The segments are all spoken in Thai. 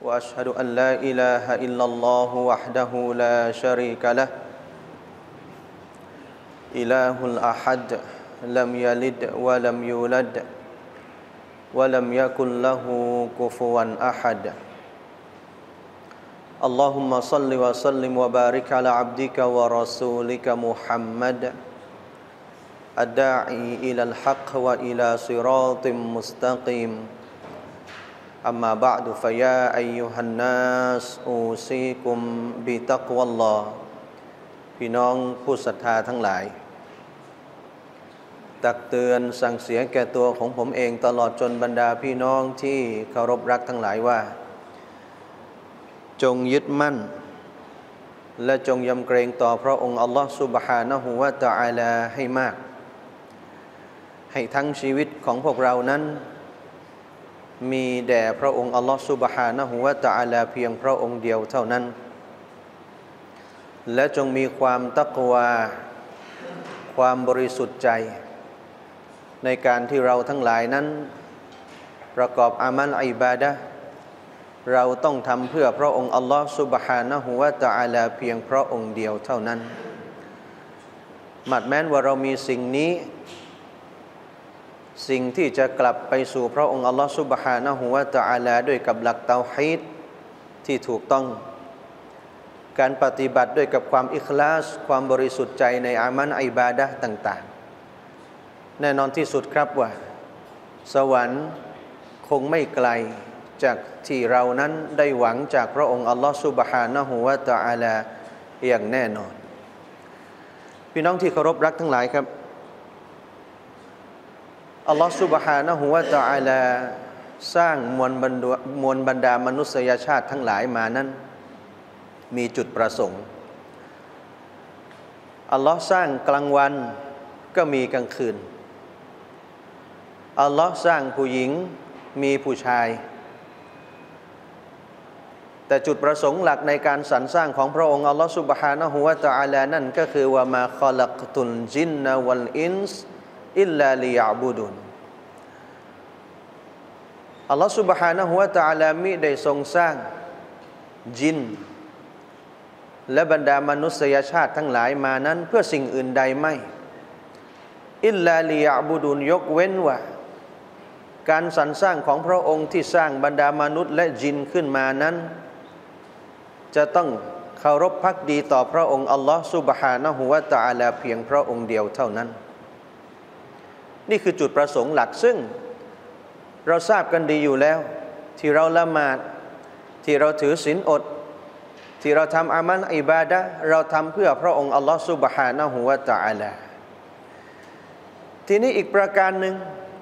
وأشهد أن لا إله إلا الله وحده لا شريك له إله الأحد لم يلد ولم يولد ولم يكن له كفوا أحد اللهم صل وسلم وبارك على عبدك ورسولك محمد الداعي إلى الحق وإلى صراط مستقيم أما بعد فيا أيها الناس أوصيكم بتقوى الله พี่น้องผู้ศรัทธาทั้งหลายตักเตือนสั่งเสียแก่ตัวของผมเองตลอดจนบรรดาพี่น้องที่เคารพรักทั้งหลายว่าจงยึดมั่นและจงยำเกรงต่อพระองค์อัลลอฮฺซุบฮานะฮูวะตะอาลาให้มากให้ทั้งชีวิตของพวกเรานั้นมีแด่พระองค์อัลลอฮฺซุบฮานะฮูวะตะอาลาเพียงพระองค์เดียวเท่านั้นและจงมีความตักวาความบริสุทธิ์ใจในการที่เราทั้งหลายนั้นประกอบอามัลอิบาดะห์เราต้องทำเพื่อพระองค์อัลลอฮฺซุบฮานะฮูวะตะอาลาเพียงพระองค์เดียวเท่านั้นมัดแม้นว่าเรามีสิ่งนี้สิ่งที่จะกลับไปสู่พระองค์อัลลอฮฺซุบฮานะฮูวะตะอาลาด้วยกับหลักเตาฮีดที่ถูกต้องการปฏิบัติด้วยกับความอิคลาสความบริสุทธิ์ใจในอามัลอิบาดะห์ต่างๆแน่นอนที่สุดครับว่าสวรรค์คงไม่ไกลจากที่เรานั้นได้หวังจากพระองค์อัลลอฮฺซุบฮานะฮูวะตะอาลาอย่างแน่นอนพี่น้องที่เคารพรักทั้งหลายครับอัลลอฮฺซุบฮานะฮูวะตะอาลาสร้างมวลบรรดามนุษยชาติทั้งหลายมานั้นมีจุดประสงค์อัลลอฮ์สร้างกลางวันก็มีกลางคืนอัลลอฮ์สร้างผู้หญิงมีผู้ชายแต่จุดประสงค์หลักในการสรรสร้างของพระองค์อัลลอฮ์ซุบฮานะฮูวะตะอาลานั่นก็คือว่ามาคอลักตุลจินนะวัลอินส์อิลลาลิยะบุดุนอัลลอฮ์ซุบฮานะฮูวะตะอาลามิได้ทรงสร้างจินและบรรดามนุษยชาติทั้งหลายมานั้นเพื่อสิ่งอื่นใดไม่อิลลาลิยะบุดุนยกเว้นว่าการสรรสร้างของพระองค์ที่สร้างบรรดามนุษย์และจินขึ้นมานั้นจะต้องเคารพภักดีต่อพระองค์อัลลอฮฺซุบฮานะฮูวะตะอาลาเพียงพระองค์เดียวเท่านั้นนี่คือจุดประสงค์หลักซึ่งเราทราบกันดีอยู่แล้วที่เราละหมาดที่เราถือศีลอดที่เราทำอามัลอิบาดะห์เราทำเพื่อพระองค์อัลลอฮฺซุบฮานะฮูวะตะอาลาทีนี้อีกประการหนึ่ง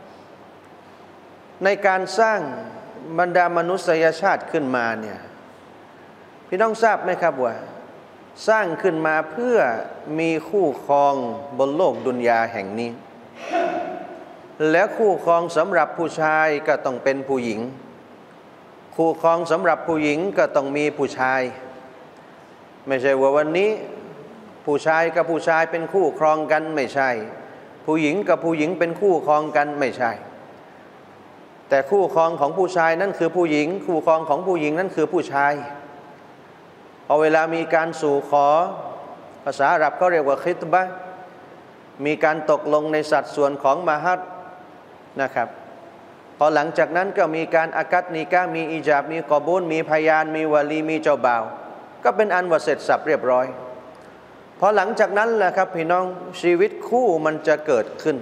ในการสร้างบรรดามนุษยชาติขึ้นมาเนี่ยพี่น้องทราบไหมครับว่าสร้างขึ้นมาเพื่อมีคู่ครองบนโลกดุนยาแห่งนี้และคู่ครองสำหรับผู้ชายก็ต้องเป็นผู้หญิงคู่ครองสำหรับผู้หญิงก็ต้องมีผู้ชายไม่ใช่ว่าวันนี้ผู้ชายกับผู้ชายเป็นคู่ครองกันไม่ใช่ผู้หญิงกับผู้หญิงเป็นคู่ครองกันไม่ใช่แต่คู่ครองของผู้ชายนั่นคือผู้หญิงคู่ครองของผู้หญิงนั่นคือผู้ชายพอเวลามีการสู่ขอภาษาอาหรับเขาเรียกว่าคิตบะห์มีการตกลงในสัดส่วนของมะฮัรนะครับพอหลังจากนั้นก็มีการอากัดนิกะห์มีอิญาบมีกอบูลมีพยานมีวะลีมีเจ้าบ่าวก็เป็นอันว่าเสร็จสับเรียบร้อยพอหลังจากนั้นแหละครับพี่น้องชีวิตคู่มันจะเกิดขึ้น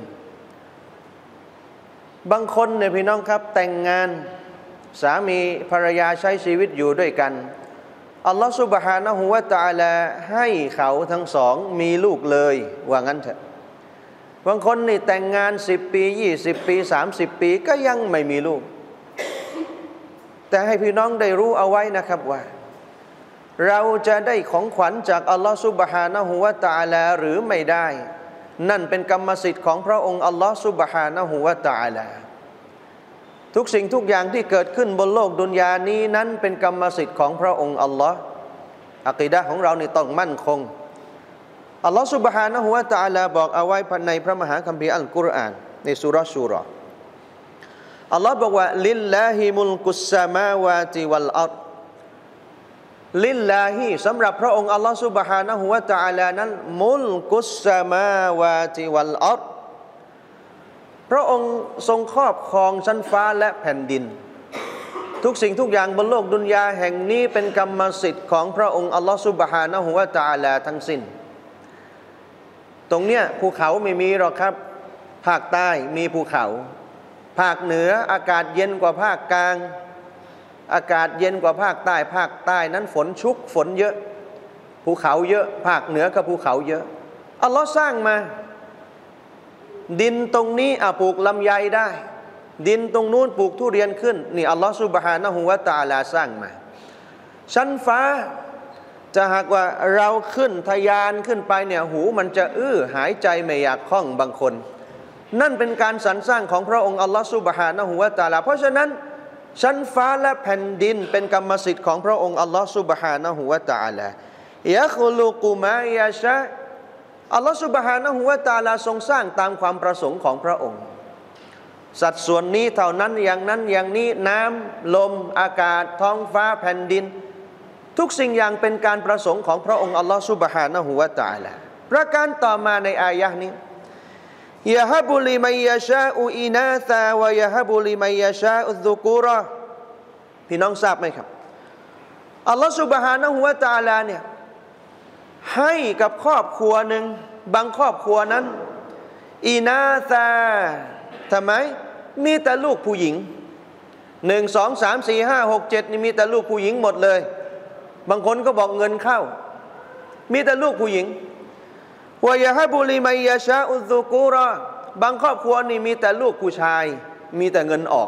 บางคนเนี่ยพี่น้องครับแต่งงานสามีภรรยาใช้ชีวิตอยู่ด้วยกันอัลลอฮฺซุบฮานะฮูวะตะอาลาให้เขาทั้งสองมีลูกเลยว่างั้นเถอะบางคนนี่แต่งงาน10 ปี20 ปี30 ปีก็ยังไม่มีลูกแต่ให้พี่น้องได้รู้เอาไว้นะครับว่าเราจะได้ของขวัญจากอัลลอฮฺซุบฮานะฮูวะตะอาลาหรือไม่ได้นั่นเป็นกรรมสิทธิ์ของพระองค์อัลลอฮฺซุบฮานะฮูวะตะอาลาทุกสิ่งทุกอย่างที่เกิดขึ้นบนโลกดุนยานี้นั้นเป็นกรรมสิทธิ์ของพระองค์อัลลอฮฺอะกีดะห์ของเรานี่ต้องมั่นคงอัลลอฮฺ سبحانه และ تعالى บอกเอาไว้ในพระมหาคัมภีร์อัลกุรอานในซูเราะห์ชูเราะห์อัลลอฮฺบอกว่าลิลลาฮิมุลกุสสมาวาติวัลอัรฎลิลลาฮิสำหรับพระองค์อัลลอฮฺซุบฮานะฮูวะตะอาลานั้นมุลกุสสมาวาติวัลอัรฎ์พระองค์ทรงครอบครองชั้นฟ้าและแผ่นดินทุกสิ่งทุกอย่างบนโลกดุนยาแห่งนี้เป็นกรรมสิทธิ์ของพระองค์อัลลอฮฺซุบฮานะฮูวะตะอาลาทั้งสิ้นตรงเนี้ยภูเขาไม่มีหรอกครับภาคใต้มีภูเขาภาคเหนืออากาศเย็นกว่าภาคกลางอากาศเย็นกว่าภาคใต้ภาคใต้นั้นฝนชุกฝนเยอะภูเขาเยอะภาคเหนือก็ภูเขาเยอะอัลลอฮ์สร้างมาดินตรงนี้ปลูกลำไยได้ดินตรงนู้นปลูกทุเรียนขึ้นนี่อัลลอฮ์ซุบฮานะฮูวะตะอาลาสร้างมาชั้นฟ้าจะหากว่าเราขึ้นทะยานขึ้นไปเนี่ยหูมันจะหายใจไม่อยากคล่องบางคนนั่นเป็นการสรรสร้างของพระองค์อัลลอฮ์ซุบฮานะฮูวะตะอาลาเพราะฉะนั้นชั้นฟ้าและแผ่นดินเป็นกรรมสิทธิ์ของพระองค์อัลลอฮ์ซุบฮานะฮูวะตะอาลายะคุลุกุมายะชะอัลลอฮ์ซุบฮานะฮูวะตะอาลาทรงสร้างตามความประสงค์ของพระองค์สัดส่วนนี้เท่านั้นอย่างนั้นอย่างนี้น้ำลมอากาศท้องฟ้าแผ่นดินทุกสิ่งอย่างเป็นการประสงค์ของพระองค์อัลลอฮ์ซุบฮานะฮูวะตะอาลาประการต่อมาในอายะห์นี้ยะฮะบุลิมัยยะชาอุอินาซาวะยะฮะบุลิมัยยะชาอุซุกูเราะห์พี่น้องทราบไหมครับอัลลอฮฺซุบฮานะฮูวะตะอาลาเนี่ยให้กับครอบครัวหนึ่งบางครอบครัวนั้นอินาซาทำไมมีแต่ลูกผู้หญิง1 2 3 4 5 6 7นี่มีแต่ลูกผู้หญิงหมดเลยบางคนก็บอกเงินเข้ามีแต่ลูกผู้หญิงวะยะฮะบุลิมัยยะชาอุซุกูเราะห์บางครอบครัวนี่มีแต่ลูกผู้ชายมีแต่เงินออก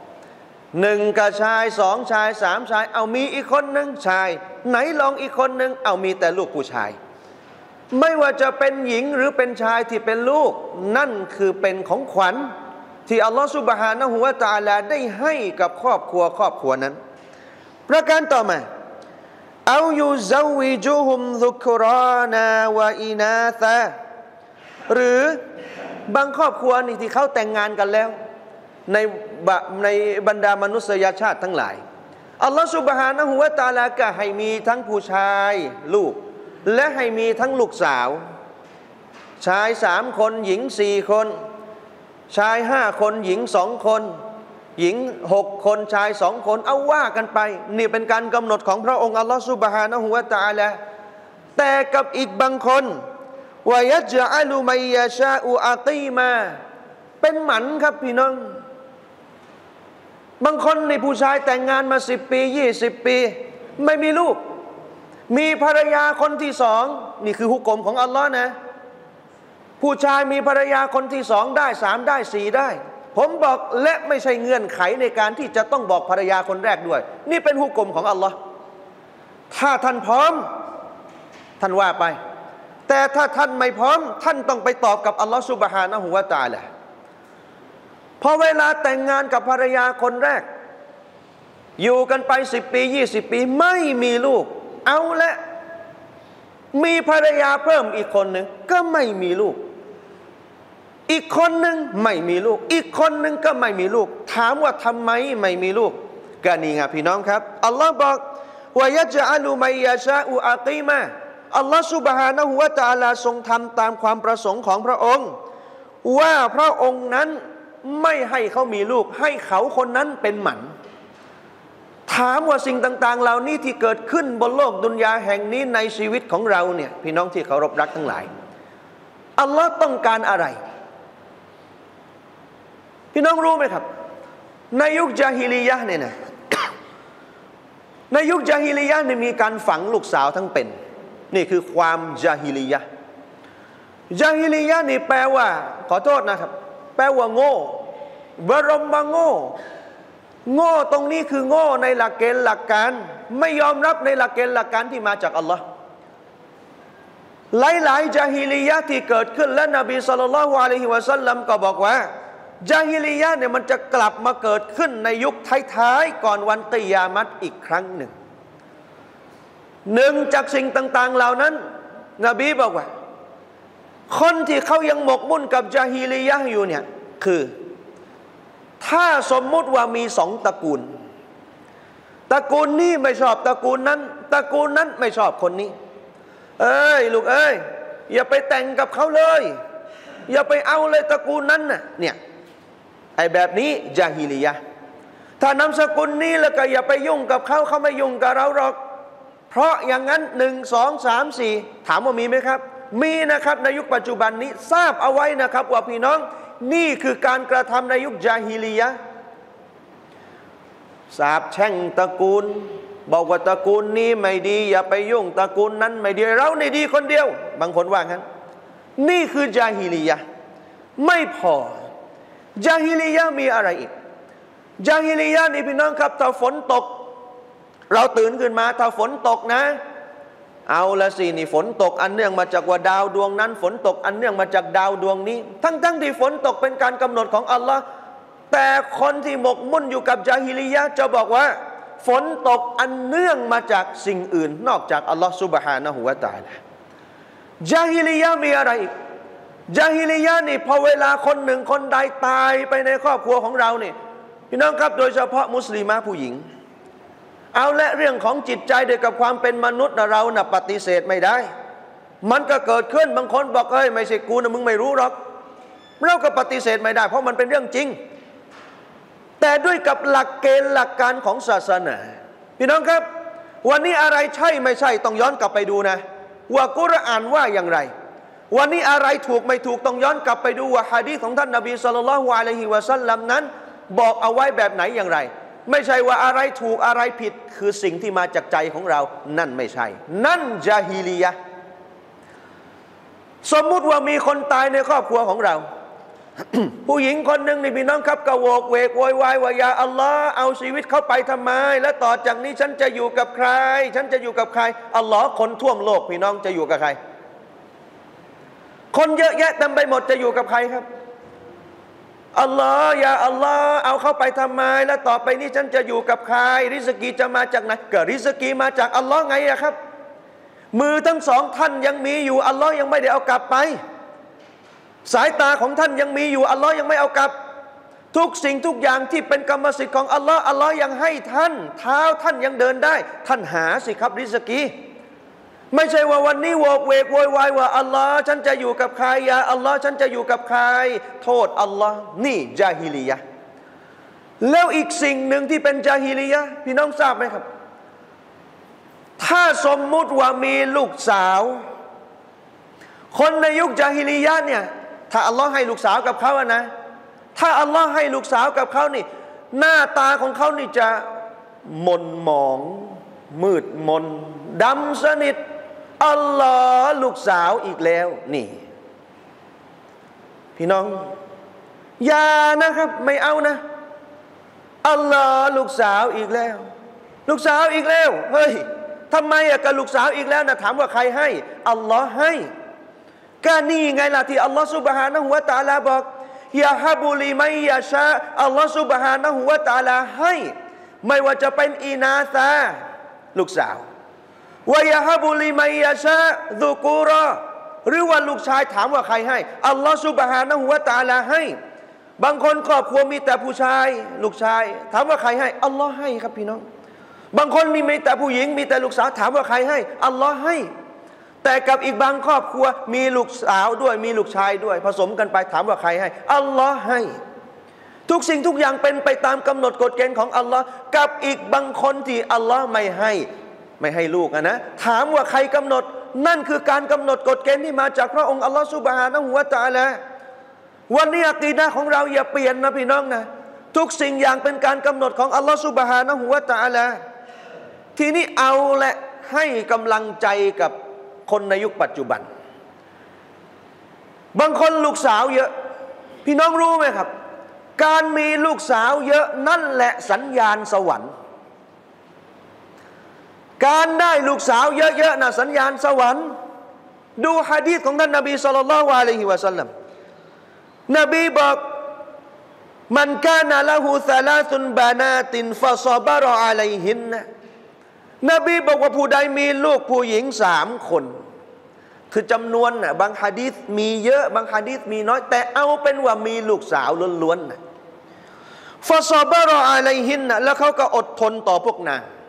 1กับชาย2ชาย3ชายเอามีอีกคนนึงชายไหนลองอีกคนนึงเอามีแต่ลูกผู้ชายไม่ว่าจะเป็นหญิงหรือเป็นชายที่เป็นลูกนั่นคือเป็นของขวัญที่อัลลอฮฺซุบฮานะฮูวะตะอาลาได้ให้กับครอบครัวนั้นประการต่อมาเอายูซาวิจุฮุมซุกรานาวะอินาซาหรือบางครอบครัวนี่ที่เขาแต่งงานกันแล้วในบรรดามนุษยชาติทั้งหลายอัลลอฮฺซุบฮานะฮูวะตะอาลาก็ให้มีทั้งผู้ชายลูกและให้มีทั้งลูกสาวชาย3 คนหญิง4 คนชาย5 คนหญิง2 คนหญิง6 คนชาย2 คนเอาว่ากันไปนี่เป็นการกำหนดของพระองค์อัลลอฮฺซุบฮานะฮูวะตะอาลาแต่กับอีกบางคนวะยัจอะลุมัยยะชาอุอากีมาเป็นหมันครับพี่น้องบางคนในผู้ชายแต่งงานมา10 ปี20 ปีไม่มีลูกมีภรรยาคนที่2นี่คือหุกมของอัลลอฮ์นะผู้ชายมีภรรยาคนที่2ได้3ได้4ได้ผมบอกและไม่ใช่เงื่อนไขในการที่จะต้องบอกภรรยาคนแรกด้วยนี่เป็นหุกมของอัลลอฮ์ถ้าท่านพร้อมท่านว่าไปแต่ถ้าท่านไม่พร้อมท่านต้องไปตอบกับอัลลอฮ์ซุบฮานะฮูวะตะอาลาพอเวลาแต่งงานกับภรรยาคนแรกอยู่กันไป10 ปี20 ปีไม่มีลูกเอาละมีภรรยาเพิ่มอีกคนหนึ่งก็ไม่มีลูกอีกคนหนึ่งไม่มีลูกอีกคนหนึ่งก็ไม่มีลูกถามว่าทำไมไม่มีลูกก็นี่ไงพี่น้องครับอัลลอฮ์บอกวะยัจอะลุมัยยะชาอุอากีมาอัลลอฮ์ซุบฮานะฮูวะตะอาลาทรงทำตามความประสงค์ของพระองค์ว่าพระองค์นั้นไม่ให้เขามีลูกให้เขาคนนั้นเป็นหมันถามว่าสิ่งต่างๆเหล่านี้ที่เกิดขึ้นบนโลกดุนยาแห่งนี้ในชีวิตของเราเนี่ยพี่น้องที่เคารพรักทั้งหลายอัลลอฮ์ต้องการอะไรพี่น้องรู้ไหมครับในยุคญาฮิลียะห์เนี่ยนะ ในยุคญาฮิลียะห์เนี่ยมีการฝังลูกสาวทั้งเป็นนี่คือความญาฮิลียะห์ญาฮิลียะห์นี่แปลว่าขอโทษนะครับแปลว่าโง่บรมโง่ตรงนี้คือโง่ในหลักเกณฑ์หลักการไม่ยอมรับในหลักเกณฑ์หลักการที่มาจากอัลลอฮ์หลายญาฮิลียะห์ที่เกิดขึ้นและนบีศ็อลลัลลอฮุอะลัยฮิวะซัลลัมก็บอกว่าญาฮิลียะห์เนี่ยมันจะกลับมาเกิดขึ้นในยุคท้ายๆก่อนวันกิยามัตอีกครั้งหนึ่งจากสิ่งต่างๆเหล่านั้นนบีบอกว่าคนที่เขายังหมกมุ่นกับญาฮิลียะห์อยู่เนี่ยคือถ้าสมมุติว่ามี2 ตระกูลตระกูลนี้ไม่ชอบตระกูลนั้นตระกูลนั้นไม่ชอบคนนี้ลูกอย่าไปแต่งกับเขาเลยอย่าไปเอาเลยตระกูลนั้นน่ะเนี่ยไอ้แบบนี้ญาฮิลิยะห์ถ้านามสกุลนี้แล้วก็อย่าไปยุ่งกับเขาเขาไม่ยุ่งกับเราหรอกเพราะอย่างนั้น1 2 3 4ถามว่ามีไหมครับมีนะครับในยุคปัจจุบันนี้ทราบเอาไว้นะครับว่าพี่น้องนี่คือการกระทำในยุคญาฮิลิยะห์สาปแช่งตระกูลบอกว่าตระกูลนี้ไม่ดีอย่าไปยุ่งตระกูลนั้นไม่ดีเราในดีคนเดียวบางคนว่างั้นนี่คือญาฮิลิยะห์ไม่พอญาฮิลิยะห์มีอะไรอีกญาฮิลิยะห์นี่พี่น้องครับถ้าฝนตกเราตื่นขึ้นมาถ้าฝนตกนะเอาละสินี่ฝนตกอันเนื่องมาจากว่าดาวดวงนั้นฝนตกอันเนื่องมาจากดาวดวงนี้ทั้งที่ฝนตกเป็นการกำหนดของอัลลอฮ์แต่คนที่หมกมุ่นอยู่กับญาฮิลิยะห์จะบอกว่าฝนตกอันเนื่องมาจากสิ่งอื่นนอกจากอัลลอฮ์ซุบฮานะฮูวะตะอาลาญาฮิลิยะห์มีอะไรอีกญาฮิลิยะห์นี่พอเวลาคนหนึ่งคนใดตายไปในครอบครัวของเรานี่พี่น้องครับโดยเฉพาะมุสลิมะผู้หญิงเอาและเรื่องของจิตใจเดียวกับความเป็นมนุษย์เราปฏิเสธไม่ได้มันก็เกิดขึ้นบางคนบอกไม่ใช่กูนะมึงไม่รู้หรอกเราก็ปฏิเสธไม่ได้เพราะมันเป็นเรื่องจริงแต่ด้วยกับหลักเกณฑ์หลักการของศาสนาพี่น้องครับวันนี้อะไรใช่ไม่ใช่ต้องย้อนกลับไปดูนะว่ากุรอานว่าอย่างไรวันนี้อะไรถูกไม่ถูกต้องย้อนกลับไปดูว่าหะดีษของท่านนบีศ็อลลัลลอฮุอะลัยฮิวะซัลลัมนั้นบอกเอาไว้แบบไหนอย่างไรไม่ใช่ว่าอะไรถูกอะไรผิดคือสิ่งที่มาจากใจของเรานั่นไม่ใช่นั่นญาฮิลิยะห์สมมุติว่ามีคนตายในครอบครัวของเรา ผู้หญิงคนหนึ่งนี่พี่น้องครับกระโวกเวกโวยวายว่ายาอัลลอฮ์เอาชีวิตเขาไปทำไมและต่อจากนี้ฉันจะอยู่กับใครฉันจะอยู่กับใครอัลลอฮ์คนทั่วโลกพี่น้องจะอยู่กับใครคนเยอะแยะเต็มไปหมดจะอยู่กับใครครับอัลลอฮ์ยาอัลลอฮ์เอาเข้าไปทำไมและต่อไปนี้ฉันจะอยู่กับใครริสกีจะมาจากไหนก็ริสกีมาจากอัลลอฮ์ไงอะครับมือทั้งสองท่านยังมีอยู่อัลลอฮ์ยังไม่ได้เอากลับไปสายตาของท่านยังมีอยู่อัลลอฮ์ยังไม่เอากลับทุกสิ่งทุกอย่างที่เป็นกรรมสิทธิ์ของอัลลอฮ์อัลลอฮ์ยังให้ท่านเท้าท่านยังเดินได้ท่านหาสิครับริสกีไม่ใช่ว่าวันนี้โวกเวกโวยวายว่าอัลลอฮ์ฉันจะอยู่กับใครยาอัลลอฮ์ฉันจะอยู่กับใครโทษอัลลอฮ์นี่ญาฮิลิยะห์แล้วอีกสิ่งหนึ่งที่เป็นญาฮิลิยะห์พี่น้องทราบไหมครับถ้าสมมุติว่ามีลูกสาวคนในยุคญาฮิลิยะห์เนี่ยถ้าอัลลอฮ์ให้ลูกสาวกับเขานะถ้าอัลลอฮ์ให้ลูกสาวกับเขานี่หน้าตาของเขานี่จะหม่นหมองมืดมนดำสนิทอัลลอฮ์ลูกสาวอีกแล้วนี่พี่น้องอย่านะครับไม่เอานะอัลลอฮ์ลูกสาวอีกแล้วลูกสาวอีกแล้วเฮ้ยทำไมกับลูกสาวอีกแล้วนะถามว่าใครให้อัลลอฮ์ให้ก็นี่ไงล่ะที่อัลลอฮ์ซุบฮานะฮูวะตะอาลาบอกยาฮับุลิมัยยาชาอัลลอฮ์ซุบฮานะฮูวะตะอาลาให้ไม่ว่าจะเป็นอินาซาลูกสาววะยาฮับุลิมัยยาชาซุกูรอหรือว่าลูกชายถามว่าใครให้อัลลอฮ์ซุบฮานะฮูวะตะอาลาให้บางคนครอบครัวมีแต่ผู้ชายลูกชายถามว่าใครให้อัลลอฮ์ให้ครับพี่น้องบางคนมีแต่ผู้หญิงมีแต่ลูกสาวถามว่าใครให้อัลลอฮ์ให้แต่กับอีกบางครอบครัวมีลูกสาวด้วยมีลูกชายด้วยผสมกันไปถามว่าใครให้อัลลอฮ์ให้ทุกสิ่งทุกอย่างเป็นไปตามกำหนดกฎเกณฑ์ของอัลลอฮ์กับอีกบางคนที่อัลลอฮ์ไม่ให้ลูกนะถามว่าใครกำหนดนั่นคือการกำหนดกฎเกณฑ์ที่มาจากพระองค์อัลลอฮ์ซุบฮานะฮูวะตะอาลาวันนี้อะกีดะห์ของเราอย่าเปลี่ยนนะพี่น้องนะทุกสิ่งอย่างเป็นการกำหนดของอัลลอฮ์ซุบฮานะฮูวะตะอาลาทีนี้เอาและให้กำลังใจกับคนในยุคปัจจุบันบางคนลูกสาวเยอะพี่น้องรู้ไหมครับการมีลูกสาวเยอะนั่นแหละสัญญาณสวรรค์การได้ลูกสาวเยอะๆนะสัญญาณสวรรค์ดูหะดีษของท่านนบีศ็อลลัลลอฮุอะลัยฮิวะซัลลัมนบีบอกมันกานะละฮูซะลาซุนบานาตินฟะศอบะรออะลัยฮินนะนบีบอกว่าผู้ใดมีลูกผู้หญิง3 คนคือจำนวนบางหะดีษมีเยอะบางหะดีษมีน้อยแต่เอาเป็นว่ามีลูกสาวล้วนๆฟะศอบะรออะลัยฮินนะแล้วเขาก็อดทนต่อพวกนาง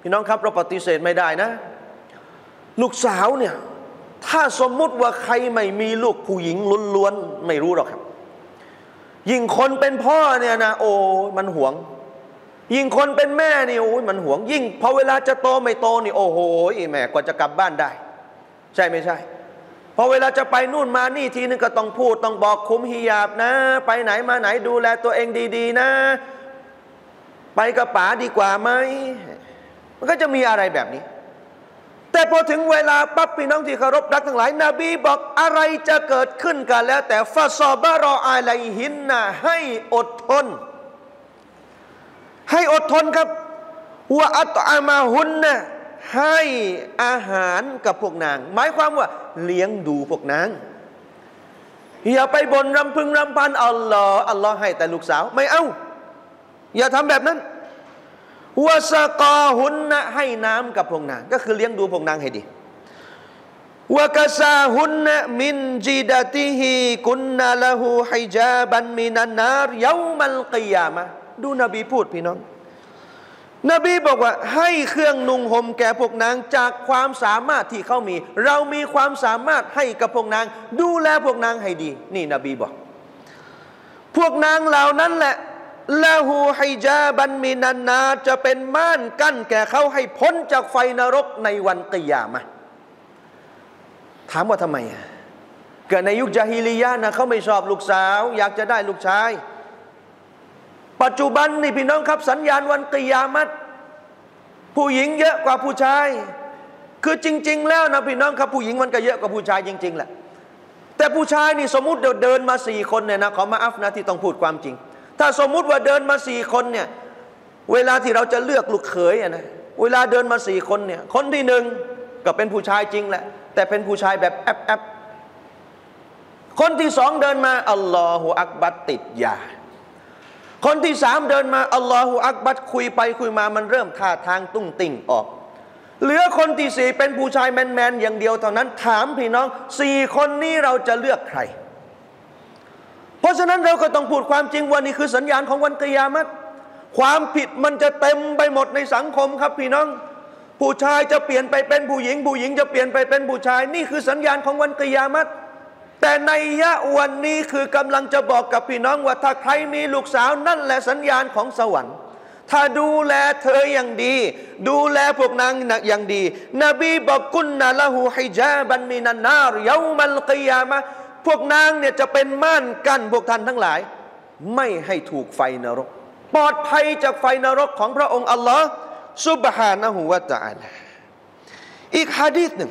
พี่น้องครับเราปฏิเสธไม่ได้นะลูกสาวเนี่ยถ้าสมมุติว่าใครไม่มีลูกผู้หญิงล้วนๆไม่รู้หรอกครับยิ่งคนเป็นพ่อเนี่ยนะโอ้มันหวงยิ่งคนเป็นแม่นี่โอ้มันหวงยิ่งพอเวลาจะโตไม่โตนี่โอ้โหแม่กว่าจะกลับบ้านได้ใช่ไม่ใช่พอเวลาจะไปนู่นมานี่ทีนึงก็ต้องพูดต้องบอกคุมฮิญาบนะไปไหนมาไหนดูแลตัวเองดีๆนะไปกับป๋าดีกว่าไหมมันก็จะมีอะไรแบบนี้แต่พอถึงเวลาปั๊บพี่น้องที่เคารพรักทั้งหลายนบีบอกอะไรจะเกิดขึ้นกันแล้วแต่ฟาซอบะรออะลัยฮินนะให้อดทนครับว่าอัตอามาฮุนนะให้อาหารกับพวกนางหมายความว่าเลี้ยงดูพวกนางอย่าไปบ่นรำพึงรำพันอัลลอฮ์ให้แต่ลูกสาวไม่เอาอย่าทำแบบนั้นวะซะกอฮุนนะให้น้ำกับพวกนางก็คือเลี้ยงดูพวกนางให้ดีวะกะซาฮุนนะมินจิดะติฮิกุนนะละฮูฮิญาบันมินันนารยอมัลกิยามะฮ์ดูนบีพูดพี่น้องนบีบอกว่าให้เครื่องนุ่งห่มแก่พวกนางจากความสามารถที่เขามีเรามีความสามารถให้กับพวกนางดูแลพวกนางให้ดีนี่นบีบอกพวกนางเหล่านั้นแหละละฮูฮิญาบันมินันนาจะเป็นม่านกั้นแก่เขาให้พ้นจากไฟนรกในวันกิยามะฮ์ถามว่าทำไมเกิดในยุคญะฮีลิยะห์นะเขาไม่ชอบลูกสาวอยากจะได้ลูกชายปัจจุบันนี่พี่น้องครับสัญญาณวันกิยามะฮ์ผู้หญิงเยอะกว่าผู้ชายคือจริงๆแล้วนะพี่น้องครับผู้หญิงมันก็เยอะกว่าผู้ชายจริงๆแหละแต่ผู้ชายนี่สมมุติเดินมา4คนเนี่ยนะขอมาอัฟนะที่ต้องพูดความจริงถ้าสมมุติว่าเดินมา4คนเนี่ยเวลาที่เราจะเลือกลูกเขยนะเวลาเดินมา4คนเนี่ยคนที่1ก็เป็นผู้ชายจริงแหละแต่เป็นผู้ชายแบบแอบคนที่2เดินมาอัลลอฮุอักบัรติดยาคนที่3เดินมาอัลลอฮุอักบัรคุยไปคุยมามันเริ่มท่าทางตุ้งติ่งออกเหลือคนที่4เป็นผู้ชายแมนๆอย่างเดียวเท่านั้นถามพี่น้อง4คนนี้เราจะเลือกใครเพราะฉะนั้นเราก็ต้องพูดความจริงว่านี่คือสัญญาณของวันกิยามะฮ์ความผิดมันจะเต็มไปหมดในสังคมครับพี่น้องผู้ชายจะเปลี่ยนไปเป็นผู้หญิงผู้หญิงจะเปลี่ยนไปเป็นผู้ชายนี่คือสัญญาณของวันกิยามะฮ์แต่ในยะวันนี้คือกำลังจะบอกกับพี่น้องว่าถ้าใครมีลูกสาวนั่นแหละสัญญาณของสวรรค์ถ้าดูแลเธออย่างดีดูแลพวกนางอย่างดีนบีบอกกุนนะละฮูฮิญาบันมินันนารยอมัลกิยามะฮ์พวกนางเนี่ยจะเป็นม่านกั้นพวกท่านทั้งหลายไม่ให้ถูกไฟนรกปลอดภัยจากไฟนรกของพระองค์อัลลอฮ์ซุบฮานะฮูวะตะอาลาอีกหะดีษหนึ่ง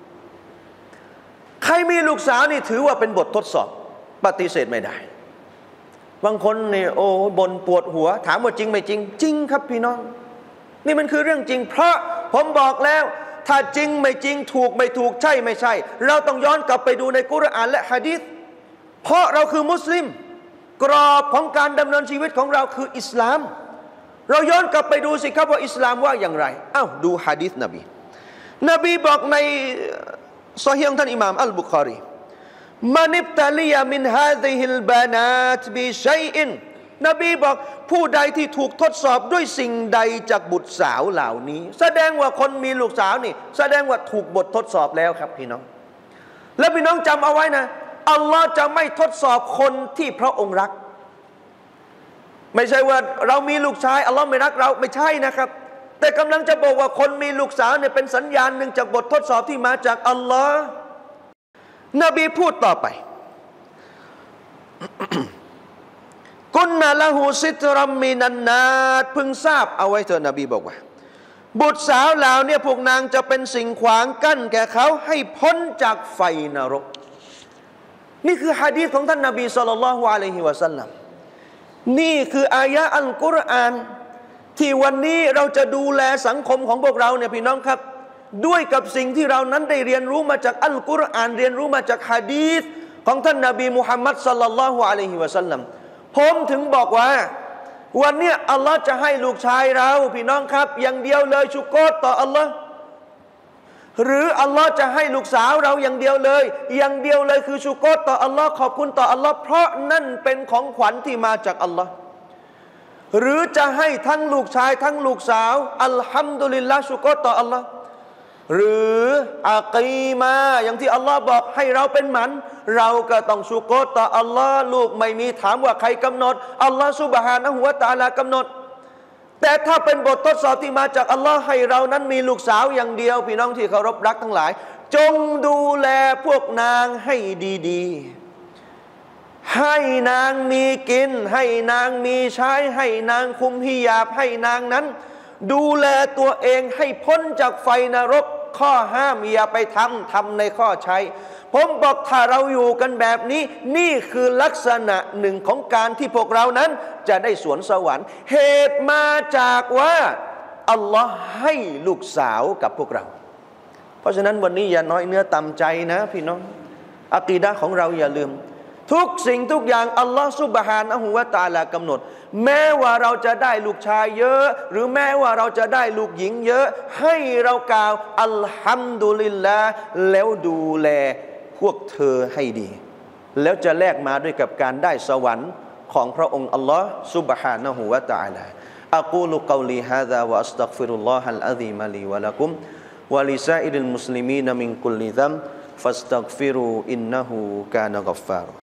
ใครมีลูกสาวนี่ถือว่าเป็นบททดสอบปฏิเสธไม่ได้บางคนนี่โอ้บ่นปวดหัวถามว่าจริงไม่จริงจริงครับพี่น้องนี่มันคือเรื่องจริงเพราะผมบอกแล้วถ้าจริงไม่จริงถูกไม่ถูกใช่ไม่ใช่เราต้องย้อนกลับไปดูในกุรอานและหะดีษเพราะเราคือมุสลิมกรอบของการดำเนินชีวิตของเราคืออิสลามเราย้อนกลับไปดูสิครับว่าอิสลามว่าอย่างไรดูหะดีษนบีบอกในซอฮีฮ์ของท่านอิหม่ามอัลบุคอรีมันอิบตะลียะมินฮาซิฮิลบานาตบิชัยอินนบีบอกผู้ใดที่ถูกทดสอบด้วยสิ่งใดจากบุตรสาวเหล่านี้แสดงว่าคนมีลูกสาวนี่แสดงว่าถูกบททดสอบแล้วครับพี่น้องและพี่น้องจำเอาไว้นะอัลลอฮ์จะไม่ทดสอบคนที่พระองค์รักไม่ใช่ว่าเรามีลูกชายอัลลอฮ์ไม่รักเราไม่ใช่นะครับแต่กำลังจะบอกว่าคนมีลูกสาวเนี่ยเป็นสัญญาณหนึ่งจากบททดสอบที่มาจากอัลลอฮ์นบีพูดต่อไป กุนนะละหูซิตรัมมินันนาตพึงทราบเอาไว้เถอะนบีบอกว่าบุตรสาวเหล่านี้พวกนางจะเป็นสิ่งขวางกั้นแก่เขาให้พ้นจากไฟนรกนี่คือหะดีษของท่านนบีศ็อลลัลลอฮุอะลัยฮิวะซัลลัมนี่คืออายะอัลกุรอานที่วันนี้เราจะดูแลสังคมของพวกเราเนี่ยพี่น้องครับด้วยกับสิ่งที่เรานั้นได้เรียนรู้มาจากอัลกุรอานเรียนรู้มาจากหะดีษของท่านนบีมุฮัมมัดศ็อลลัลลอฮุอะลัยฮิวะซัลลัมผมถึงบอกว่าวันนี้อัลลอฮ์จะให้ลูกชายเราพี่น้องครับอย่างเดียวเลยชุกรต่ออัลลอฮ์หรืออัลลอฮ์จะให้ลูกสาวเราอย่างเดียวเลยคือชุกรต่ออัลลอฮ์ขอบคุณต่ออัลลอฮ์เพราะนั่นเป็นของขวัญที่มาจากอัลลอฮ์หรือจะให้ทั้งลูกชายทั้งลูกสาวอัลฮัมดุลิลลาห์ชุกรต่ออัลลอฮ์หรืออากีมาอย่างที่อัลลอฮ์บอกให้เราเป็นหมันเราก็ต้องชุกรต่ออัลลอฮ์ลูกไม่มีถามว่าใครกำหนดอัลลอฮ์ซุบฮานะฮูวะตะอาลากำหนดแต่ถ้าเป็นบททดสอบที่มาจากอัลลอฮ์ให้เรานั้นมีลูกสาวอย่างเดียวพี่น้องที่เคารพรักทั้งหลายจงดูแลพวกนางให้ดีๆให้นางมีกินให้นางมีใช้ให้นางคุมฮิญาบให้นางนั้นดูแลตัวเองให้พ้นจากไฟนรกข้อห้ามอย่าไปทำในข้อใช้ผมบอกถ้าเราอยู่กันแบบนี้นี่คือลักษณะหนึ่งของการที่พวกเรานั้นจะได้สวนสวรรค์เหตุมาจากว่าอัลลอฮ์ให้ลูกสาวกับพวกเราเพราะฉะนั้นวันนี้อย่าน้อยเนื้อต่ำใจนะพี่น้องอะกีดะห์ของเราอย่าลืมทุกสิ่งทุกอย่างอัลลอฮ์ซุบฮานะฮูวะตะอาลากำหนดแม้ว่าเราจะได้ลูกชายเยอะหรือแม้ว่าเราจะได้ลูกหญิงเยอะให้เรากล่าวอัลฮัมดุลิลลาห์แล้วดูแลพวกเธอให้ดีแล้วจะแลกมาด้วยกับการได้สวรรค์ของพระองค์อัลลอฮ์ซุบฮานะฮูวะตะอาลาอะกูลุกอลีฮาซาวะอัสตัฆฟิรุลลอฮัลอะซีมะลีวะละกุมวะลิซาอิริลมุสลิมีนมินกุลลิซัมฟัสตัฆฟิรูอินนะฮูกานะกัฟฟาร์